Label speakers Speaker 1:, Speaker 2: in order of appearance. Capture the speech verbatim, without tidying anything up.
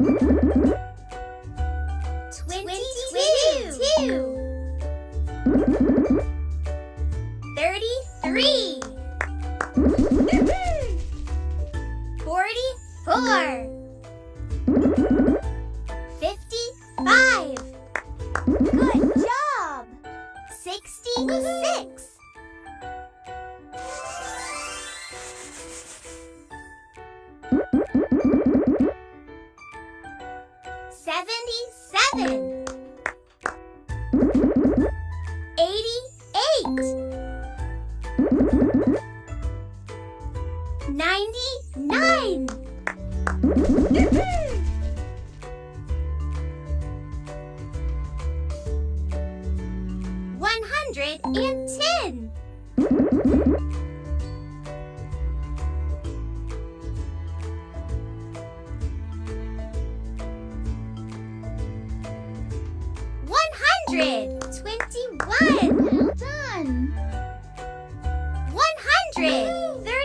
Speaker 1: Twenty-two. Thirty-three. Forty-four. Fifty-five. Good job. Sixty-six. Seventy-seven. Eighty-eight. Ninety-nine. One hundred and ten. One hundred twenty-one.
Speaker 2: Well done.
Speaker 1: One hundred thirty.